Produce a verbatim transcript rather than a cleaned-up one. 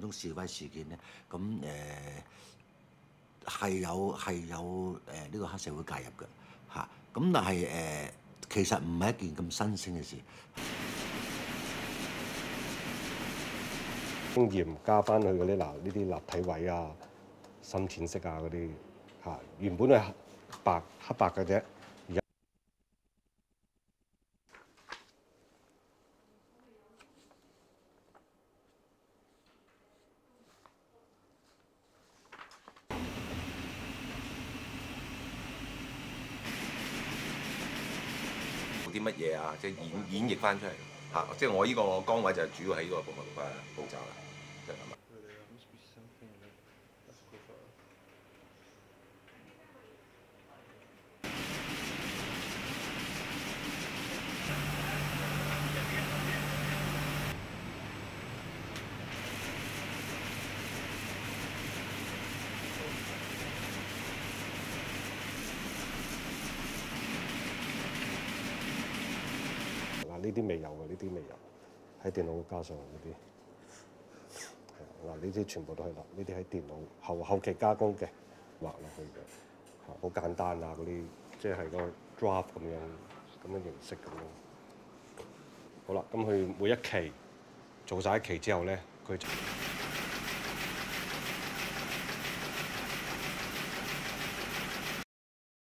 種示威事件咧，咁誒係有係有誒呢、呃這個黑社會介入嘅嚇。咁、啊、但係誒、呃、其實唔係一件咁新鮮嘅事。 經驗加翻去嗰啲嗱呢啲立體位啊、深淺色啊嗰啲嚇，原本係白黑白嘅啫。 啲乜嘢啊？即係演演繹翻出嚟嚇，即係我呢個崗位就主要喺呢個步步誒步驟啦，就係咁啦。 呢啲未有嘅，呢啲未有喺電腦加上呢啲，係嗱呢啲全部都係啦，呢啲喺電腦後後期加工嘅畫落去嘅，嚇好簡單啊嗰啲，即係個 draft 咁樣咁樣形式咁樣。好啦，咁佢每一期做晒一期之後咧，佢。